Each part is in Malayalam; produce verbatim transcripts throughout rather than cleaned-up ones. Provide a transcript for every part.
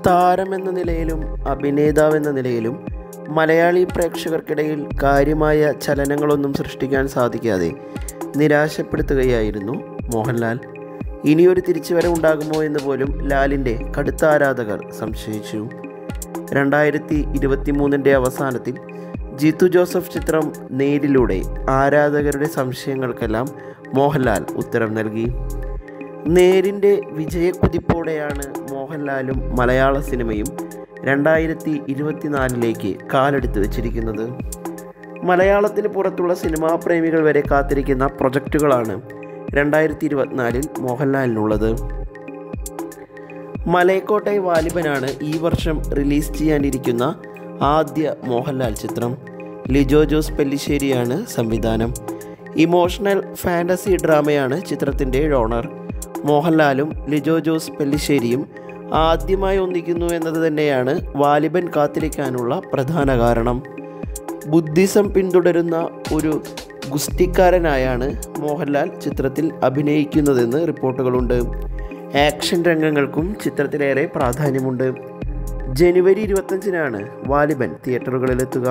താരമെന്ന നിലയിലും അഭിനേതാവെന്ന നിലയിലും മലയാളി പ്രേക്ഷകർക്കിടയിൽ കാര്യമായ ചലനങ്ങളൊന്നും സൃഷ്ടിക്കാൻ സാധിക്കാതെ നിരാശപ്പെടുത്തുകയായിരുന്നു മോഹൻലാൽ. ഇനിയൊരു തിരിച്ചുവരവുണ്ടാകുമോ എന്ന് പോലും ലാലിൻ്റെ കടുത്ത ആരാധകർ സംശയിച്ചു. രണ്ടായിരത്തി ഇരുപത്തി മൂന്നിൻ്റെ അവസാനത്തിൽ ജിത്തു ജോസഫ് ചിത്രം നേരിലൂടെ ആരാധകരുടെ സംശയങ്ങൾക്കെല്ലാം മോഹൻലാൽ ഉത്തരം നൽകി. നേരിൻ്റെ വിജയക്കുതിപ്പോടെയാണ് മോഹൻലാലും മലയാള സിനിമയും രണ്ടായിരത്തി ഇരുപത്തിനാലിലേക്ക് കാലെടുത്ത് വച്ചിരിക്കുന്നത്. മലയാളത്തിന് പുറത്തുള്ള സിനിമാ പ്രേമികൾ വരെ കാത്തിരിക്കുന്ന പ്രൊജക്റ്റുകളാണ് രണ്ടായിരത്തി ഇരുപത്തിനാലിൽ മോഹൻലാലിനുള്ളത്. മലൈക്കോട്ടൈ വാലിബനാണ് ഈ വർഷം റിലീസ് ചെയ്യാനിരിക്കുന്ന ആദ്യ മോഹൻലാൽ ചിത്രം. ലിജോ ജോസ് പെല്ലിശ്ശേരിയാണ് സംവിധാനം. ഇമോഷണൽ ഫാൻറ്റസി ഡ്രാമയാണ് ചിത്രത്തിൻ്റെ ജോണർ. മോഹൻലാലും ലിജോ ജോസ് പെല്ലിശ്ശേരിയും ആദ്യമായി ഒന്നിക്കുന്നു എന്നത് തന്നെയാണ് വാലിബൻ കാത്തിരിക്കാനുള്ള പ്രധാന കാരണം. ബുദ്ധിസം പിന്തുടരുന്ന ഒരു ഗുസ്തിക്കാരനായാണ് മോഹൻലാൽ ചിത്രത്തിൽ അഭിനയിക്കുന്നതെന്ന് റിപ്പോർട്ടുകളുണ്ട്. ആക്ഷൻ രംഗങ്ങൾക്കും ചിത്രത്തിലേറെ പ്രാധാന്യമുണ്ട്. ജനുവരി ഇരുപത്തഞ്ചിനാണ് വാലിബൻ തിയേറ്ററുകളിലെത്തുക.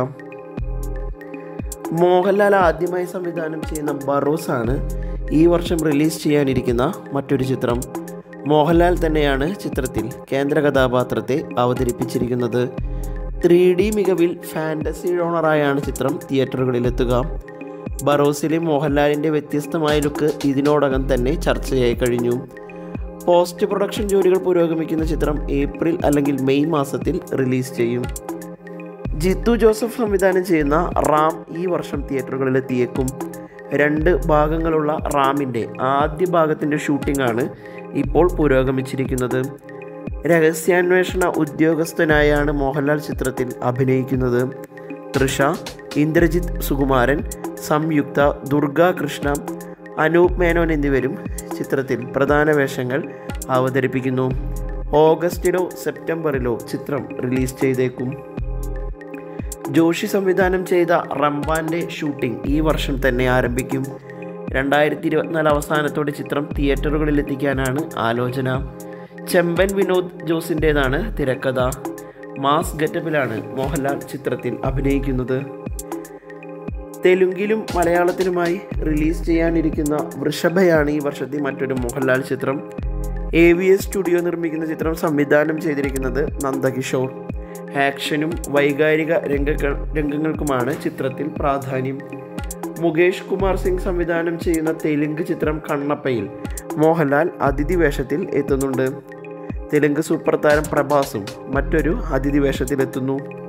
മോഹൻലാൽ ആദ്യമായി സംവിധാനം ചെയ്യുന്ന ബറോസാണ് ഈ വർഷം റിലീസ് ചെയ്യാനിരിക്കുന്ന മറ്റൊരു ചിത്രം. മോഹൻലാൽ തന്നെയാണ് ചിത്രത്തിൽ കേന്ദ്ര കഥാപാത്രത്തെ അവതരിപ്പിച്ചിരിക്കുന്നത്. ത്രീ ഡി മികവിൽ ഫാൻറ്റസി ജോണറായാണ് ചിത്രം തിയേറ്ററുകളിലെത്തുക. ബറോസിലെ മോഹൻലാലിൻ്റെ വ്യത്യസ്തമായ ലുക്ക് ഇതിനോടകം തന്നെ ചർച്ചയായി കഴിഞ്ഞു. പോസ്റ്റ് പ്രൊഡക്ഷൻ ജോലികൾ പുരോഗമിക്കുന്ന ചിത്രം ഏപ്രിൽ അല്ലെങ്കിൽ മെയ് മാസത്തിൽ റിലീസ് ചെയ്യും. ജിത്തു ജോസഫ് സംവിധാനം ചെയ്യുന്ന റാം ഈ വർഷം തിയേറ്ററുകളിലെത്തിയേക്കും. രണ്ട് ഭാഗങ്ങളുള്ള റാമിൻ്റെ ആദ്യ ഭാഗത്തിൻ്റെ ഷൂട്ടിംഗ് ആണ് ഇപ്പോൾ പുരോഗമിച്ചിരിക്കുന്നത്. രഹസ്യാന്വേഷണ ഉദ്യോഗസ്ഥനായാണ് മോഹൻലാൽ ചിത്രത്തിൽ അഭിനയിക്കുന്നത്. തൃഷ, ഇന്ദ്രജിത്ത് സുകുമാരൻ, സംയുക്ത, ദുർഗ കൃഷ്ണ, അനൂപ് മേനോൻ എന്നിവരും ചിത്രത്തിൽ പ്രധാന വേഷങ്ങൾ അവതരിപ്പിക്കുന്നു. ഓഗസ്റ്റിലോ സെപ്റ്റംബറിലോ ചിത്രം റിലീസ് ചെയ്തേക്കും. ജോഷി സംവിധാനം ചെയ്ത റംബാൻ്റെ ഷൂട്ടിംഗ് ഈ വർഷം തന്നെ ആരംഭിക്കും. രണ്ടായിരത്തി ഇരുപത്തിനാല് അവസാനത്തോടെ ചിത്രം തിയേറ്ററുകളിലെത്തിക്കാനാണ് ആലോചന. ചെമ്പൻ വിനോദ് ജോസിൻ്റേതാണ് തിരക്കഥ. മാസ് ഗെറ്റപ്പിലാണ് മോഹൻലാൽ ചിത്രത്തിൽ അഭിനയിക്കുന്നത്. തെലുങ്കിലും മലയാളത്തിലുമായി റിലീസ് ചെയ്യാനിരിക്കുന്ന വൃഷഭയാണ് ഈ വർഷത്തെ മറ്റൊരു മോഹൻലാൽ ചിത്രം. എ വി എസ് സ്റ്റുഡിയോ നിർമ്മിക്കുന്ന ചിത്രം സംവിധാനം ചെയ്തിരിക്കുന്നത് നന്ദകിഷോർ. ആക്ഷനും വൈകാരിക രംഗങ്ങൾ രംഗങ്ങൾക്കുമാണ് ചിത്രത്തിൽ പ്രാധാന്യം. മുകേഷ് കുമാർ സിംഗ് സംവിധാനം ചെയ്യുന്ന തെലുങ്ക് ചിത്രം കണ്ണപ്പയിൽ മോഹൻലാൽ അതിഥി വേഷത്തിൽ എത്തുന്നുണ്ട്. തെലുങ്ക് സൂപ്പർ താരം പ്രഭാസും മറ്റൊരു അതിഥി വേഷത്തിലെത്തുന്നു.